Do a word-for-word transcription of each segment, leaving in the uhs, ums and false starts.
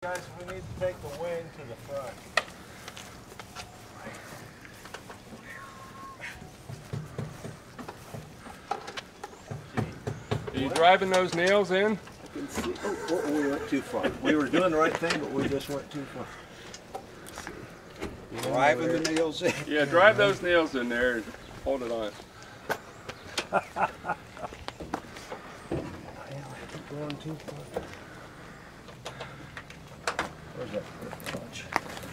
Guys, we need to take the wing to the front. Are you driving those nails in? I can see. Oh, oh, we went too far. We were doing the right thing, but we just went too far. Driving the nails in. Yeah, drive those nails in there and hold it on. Going too far. Where's that clutch?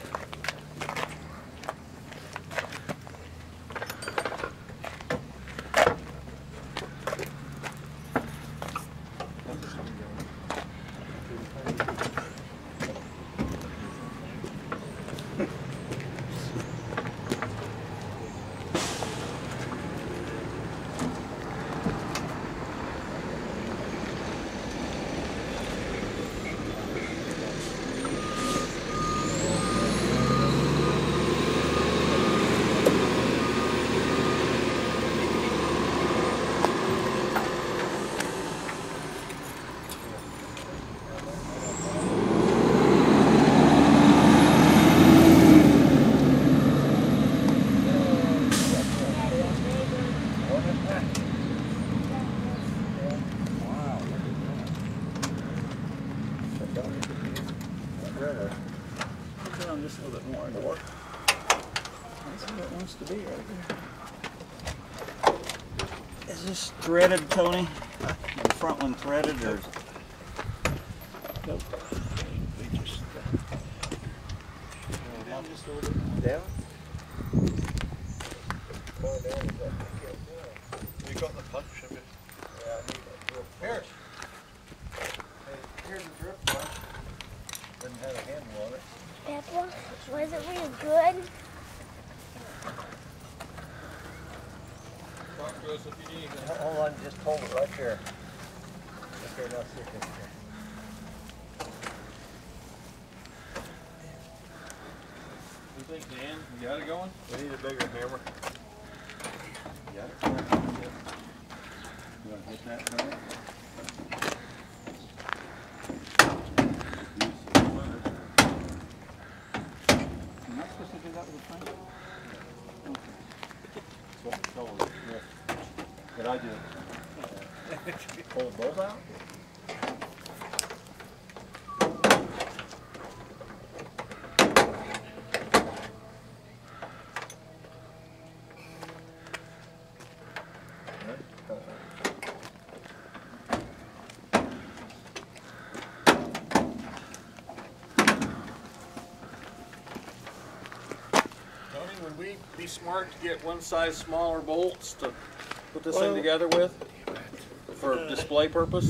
Put on just a little bit more and work. That's what it wants to be right there. Is this threaded, Tony? The front one threaded or? Nope. We just uh, down just a little bit more. Down? Going down is up. You got the punch, have you? Yeah, I need that drip. Here. Hey, here's the drip punch. Doesn't have a handle on it. Peppa, was it really good? Talk to us if you need. Hold on, just hold it right there. Okay, now sit there. You think, Dan, you got it going? We need a bigger hammer. You got it? You want to hit that right? Am I supposed to do that with a frame? Okay. That's what we told us. Yeah. Did I do it? Pull both out? Would we be smart to get one size smaller bolts to put this Well, thing together with for display purpose?